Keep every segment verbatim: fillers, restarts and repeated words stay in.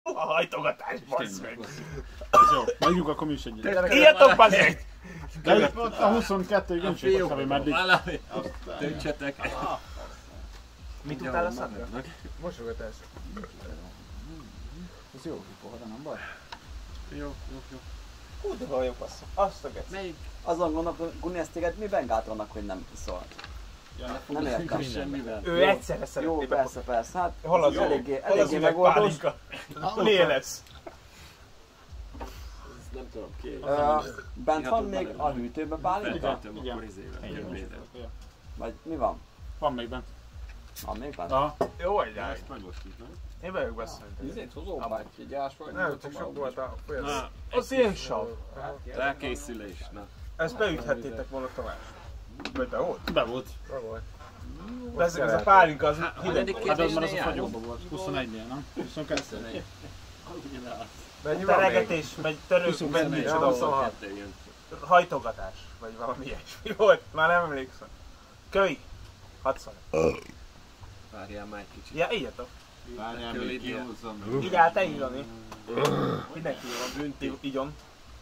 A hajtogatás, bassz meg. Jó, megyünk akkor mi is egyet. Írjatok, bassz meg! De a huszonkettőig nem csípott fel, meddig. Döntsetek. Mit tudtál a szakra? Mosogatás. Ez jó kipohara, nem baj? Jó, jó, jó. Hú, de vagyok, basszom. Azt a gec. Melyik? Azon gondolok, Guni, ezt téged miben gátolnak, hogy nem szól? Nem értem. Semmivel. Ő egyszerre Jó, szeretné persze, persze. Hát Hol az eléggé, hol az eléggé üveg megoldós. pálinka? Miért lesz? Nem tudom ki. Ö, Bent van még a hűtőben pálinka? Feltettem akkor izével. Vagy mi van? Van még bent. Van még bent? Aha. Jó, hagyjál. Ezt megmostuk, nem? Én vagyok basszom. Izét hozó báty, egy ásva. Nem, csak sok volt a folyadó. Na, Az ilyen sav. rákészülés, na. Ezt beüthettétek volna Tamás. Vagy be volt? Be volt. volt. De ez, ez a pálinka az hideg. Hát az már az a fagyóban volt. huszonegynél, nem? huszonkettő. Mennyi van még? Teregetés, vagy törők, vagy Ja, micsoda volt. huszonhat. Hajtogatás, vagy valami ilyesmi volt. Már nem emlékszem. Kövi. Hadd szólj. Várjál már egy kicsit. Ja, írjatok. Várjál még kihúzzam. Így áll te írani. Mindenki van. Igyon.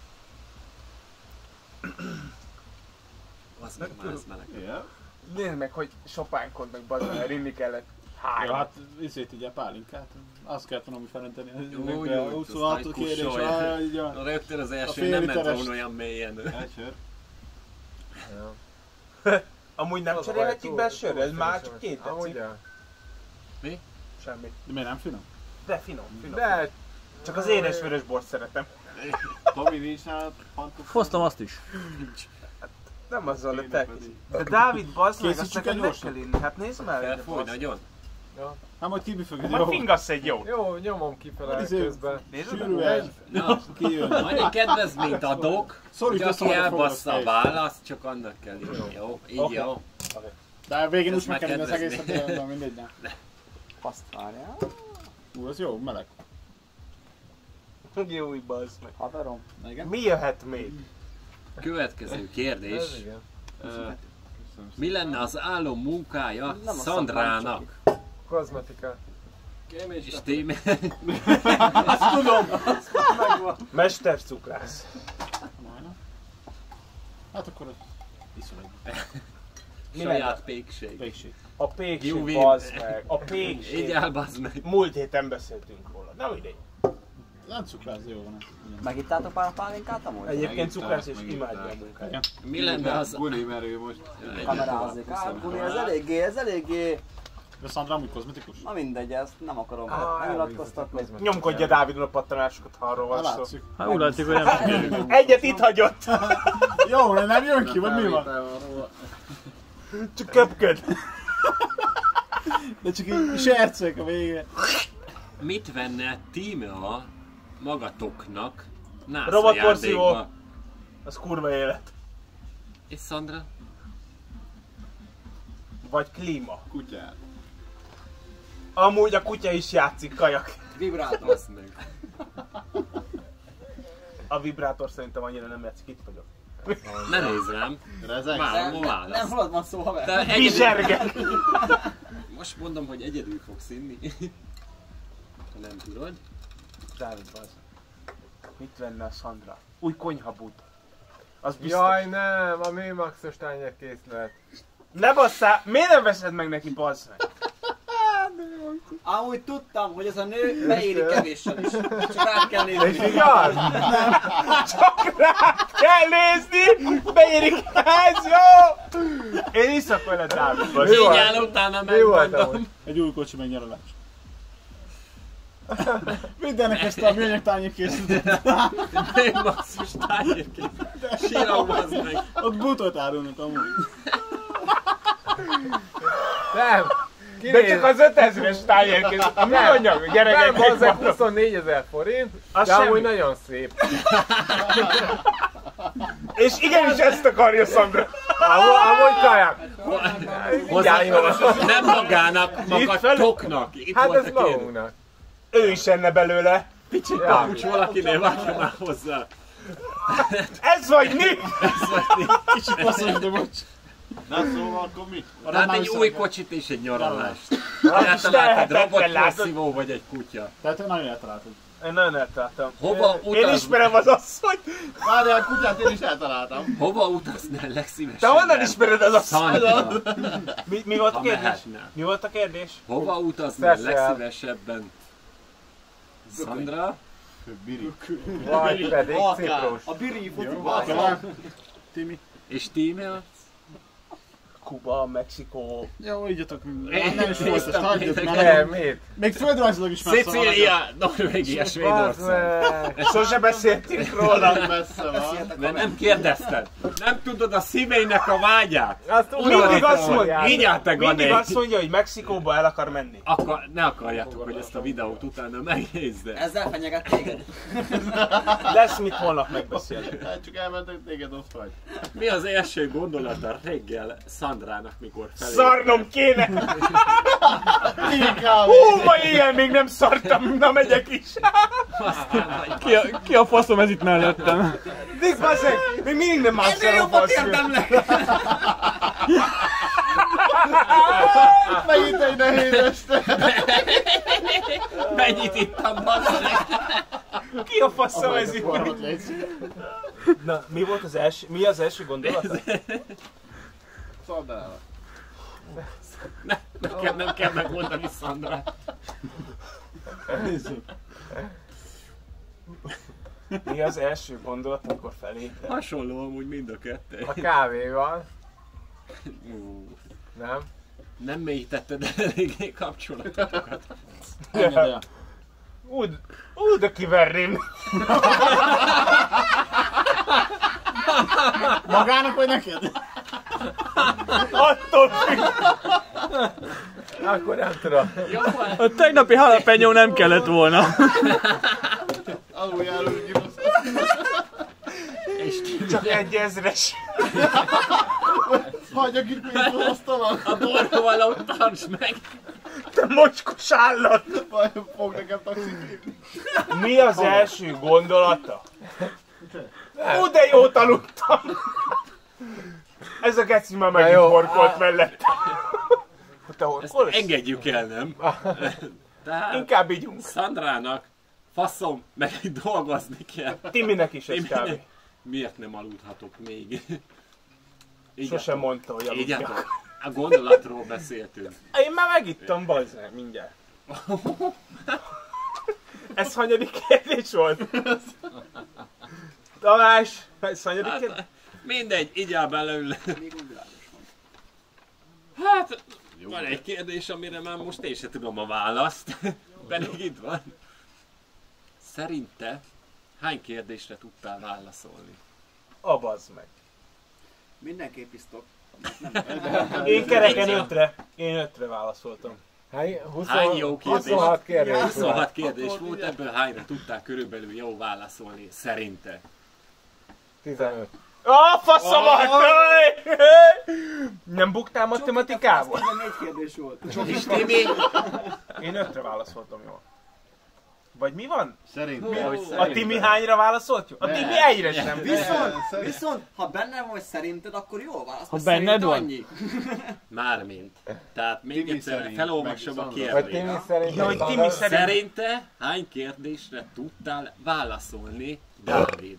Az meg már ez meleg. Nézd meg, hogy sopánkod meg bazd meg, rinni kellett. Hány. Ja, hát izét ugye pálinkát. Azt kellett volna mi felenteni. Jó, jó, huszonhat kérés, így a... Rögtön az első fél nem ment literes- volna olyan mélyen. Egy Amúgy nem Az a cserélhetjük be a baj, sörre, túl- ez túl már sem csak esik. két Amúgy tetszik. ja. Semmi. De miért nem finom? De finom, finom. De... Csak az édes vörös bort szeretem. Tomi nincs nálad pantof? Hoztam azt is. Nem azzal lett elkészít. De Dávid, bazd meg, azt Készítsük neked el meg gyorsan. kell inni. Hát nézd már. Felfúj nagyon? Hát majd kibüfögöd, Majd jó? fingassz egy jót. Jó, nyomom kifele Izé- közben. Nézd Sűrű meg. el. Na, Kijön. majd egy kedvezményt adok, hogy Szorít aki össze, elbassza a hogy választ, csak annak kell írni, jó? Így Oké. jó? De a végén Ezt úgy meg meg kell inni az kedvezni. egészet, de mindegy, nem. Azt várjál. Ú, az jó, meleg. Jó, bazd meg. Haverom. Igen? Mi jöhet még? Következő kérdés. Ez igen. Mi lenne az álom munkája Nem a Szandrának? Kozmetika. És tém... Azt tudom! Mestercukrász. Hát akkor iszol egy Mi lenne? Saját pékség. végség. A pékség, Júvi. bazd meg. A Így pékség. elbazd meg. Múlt héten beszéltünk róla. Nem idej. Nem cukrász, jó van. Igen. Megittátok már a pálinkát amúgy? Egyébként cukrász és imádja a munkáját. Igen. Mi lenne az... Guni, mert ő most... Kamerázik. Hát, Guni, ez eléggé, ez eléggé... De Szandra amúgy kozmetikus? Na mindegy, ezt nem akarom Ah, megnyilatkoztatni. Nyomkodja Dávidon a pattanásokat, ha arról Hát van szó. látszik. Hát úgy látszik, hogy nem sikerült. Egyet itt hagyott! Jó, de nem jön ki, vagy mi van? Csak köpköd. De csak így serceg a végén. Mit venne Tímea magatoknak NASA Robotporszívó. játékba? Az kurva élet. És Szandra? Vagy klíma. Kutyát. Amúgy a kutya is játszik, kajak. Vibrátor. Baszd meg. A vibrátor szerintem annyira nem játszik, itt vagyok. Ne nézz rám. Rezeg. Várom a Nem választ. hallod van szó, haver. Te egyedül... Bizsergek! Most mondom, hogy egyedül fogsz inni. Ha nem tudod. Dávid, bazd. Mit venne a Szandra? Új konyhabút. Az biztos. Jaj, nem, a Mémaxos tányérkészlet. Ne basszál! Miért nem veszed meg neki, bazd meg? Amúgy tudtam, hogy ez a nő beéri kevéssel is. Csak rá kell És nézni. igaz? Csak rá kell nézni! Beérik, ez jó! Én iszak vele, Dávid, bazd. Így áll utána Mi volt megmondom. amúgy? Egy új kocsi meg nyaralás. Mindennek ezt a műanyag tányér készített. Én basszus tányérként. Sírom, bazd meg. Ott butot árulnak amúgy. Nem! De csak az ötezres tájérkészít. A műanyag, Nem, gyerekek, bazzeg megmondom. huszonnégyezer forint, Az de amúgy semmi. nagyon szép. És igenis ezt akarja Szandra. Amúgy, amúgy kajak. Hozzá, nem magának, felül- magatoknak. Itt Hát volt ez a kérdés. magunknak. Ő is enne belőle. Picit Ja. papucs valakinél, vágja már hozzá. Ez vagy mi? Kicsit passzos, de bocs. Na szóval akkor mi? Tehát egy új kocsit és egy nyaralást. is Eltaláltad tehetetlen, robotporszívó vagy egy kutya. Tehát nagyon eltaláltad. Én nagyon eltaláltam. Hova Én utaz... ismerem az asszonyt. Várjál, kutyát én is eltaláltam. Hova utaznál legszívesebben? Te honnan ismered az asszonyt? Szandra. Mi, mi volt a Ha kérdés? mehetnél. Mi volt a kérdés? Hova utaznál Szesel. legszívesebben? Szandra? Biri. Vagy pedig Akár. Ciprus. A biri Jó, futibál. Timi. És tímel? Kuba, Mexikó. Jó, ígyatok. Én Nem is volt, ezt hagyjuk Nem, már. mit? Még földrajzilag is messze van. Szicília, Norvégia, Bazd Svédország. meg! Sose beszéltünk róla. Nagyon messze van. Mert nem kérdezted. Nem tudod a szíveinek a vágyát. Azt Mindig azt mondja, Így állt te, mindig Gané. azt mondja, hogy Mexikóba el akar menni. Akkor ne akarjátok, hogy ezt a videót utána megnézd. Ezzel fenyeget téged. Lesz mit holnap megbeszélni. Hát csak elmentek, téged ott vagy. Mi az első gondolata reggel Szandrának, mikor felé? Szarnom kéne! Inkább. Hú, ma ilyen még nem szartam, na megyek is. Ki a, ki a faszom ez itt mellettem? Dick baszeg, még mindig nem mászolom faszul. Megint egy nehéz este. Mennyit ittam, basszeg? Ki a faszom ez itt? Forrott légy. Na, mi volt az első, mi az első gondolata? Szaldál. Nekem nem kell megmondani Szandrát. Mi az első gondolat, amikor felépett? Hasonló amúgy mind a kettő. A kávéval, Ú, nem? Nem mélyítetted eléggé kapcsolatokat. Úgy, úgy, de kiverném. Magának vagy neked? Attól függ. Akkor nem tudom. A tegnapi halapenyó nem kellett volna. Aluljáró gyrosz. Csak egy ezres. Hagyjak itt pénzt az asztalon. A borróval ott tartsd meg! Te mocskos állat. Vagy fog nekem taxit. Mi az első gondolata? Ó, de jót aludtam. Ez a geci már megint jó. horkolt mellett. Te Ezt horkolsz? engedjük el, nem? Tehát Inkább ígyunk. Szandrának faszom, meg dolgozni kell. Timinek is egy Timinek. kávé. Miért nem aludhatok még? Sosem mondta, hogy aludjak. Ígyatok. A gondolatról beszéltünk. Én már megittam, bazd meg, mindjárt. Ez hanyadik kérdés volt? Tamás, ez hanyadik kérdés? Hát, mindegy, igyál belőle. Hát, van egy kérdés, amire már most én sem tudom a választ. Pedig itt van. Szerinte hány kérdésre tudtál válaszolni? A bazd meg. Mindenképp isztok. Én kereken ötre. Én ötre válaszoltam. Hány, húsz, Hány jó kérdés? huszonhat kérdés volt. huszonhat kérdés volt, ebből hányra tudtál körülbelül jó válaszolni, szerinte? tizenöt. A faszomat! Nem buktál matematikával? tizennégy kérdés volt. És Timi? Én ötre válaszoltam jól. Vagy mi van? Szerintem. A Timi hányra válaszolt? A Timi egyre sem. Viszont, viszont, ha benne vagy szerinted, akkor jó válasz. Ha mert benned szerinte van? annyi. Mármint. Tehát még Timi egyszer szerint, felolvasom a meg Vagy kérdést. Timi szerint. Ja, hogy Timi szerint. Szerinte hány kérdésre tudtál válaszolni, Dávid?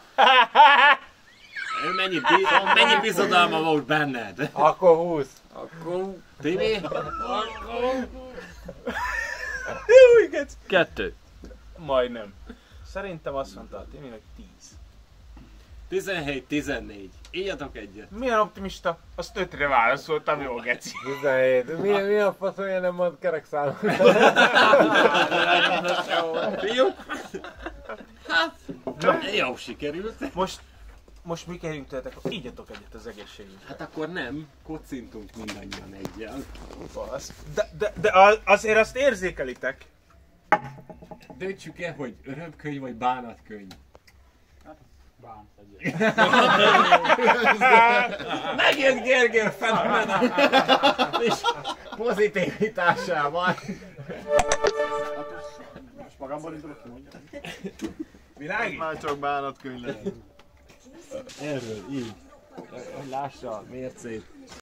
Ő mennyi, bi- mennyi bizodalma volt benned? Akkor húsz. Akkor Timi? Jó, igen. Kettő. Majdnem. Szerintem azt mondta a Timi, hogy tíz. tizenhét tizennégy. Írjatok egyet. Milyen optimista? Azt ötre válaszoltam, jó geci. tizenhét. Mi, mi a faszolja nem mond kerekszámot? Fiúk? Hát, jó sikerült. Most, most mi kérjünk tőletek, ígyatok egyet az egészségünkre. Hát akkor nem, kocintunk mindannyian egyel. Basz. De, de, de a- azért azt érzékelitek. Döntsük el, hogy örömkönyv vagy bánatkönyv. Megint Gergő fenomena! És Pozitivitásával. Most magamban indulok, mondjam. Világi? Már csak bánatkönyv lehet. erről így. Hogy lássa a mércét.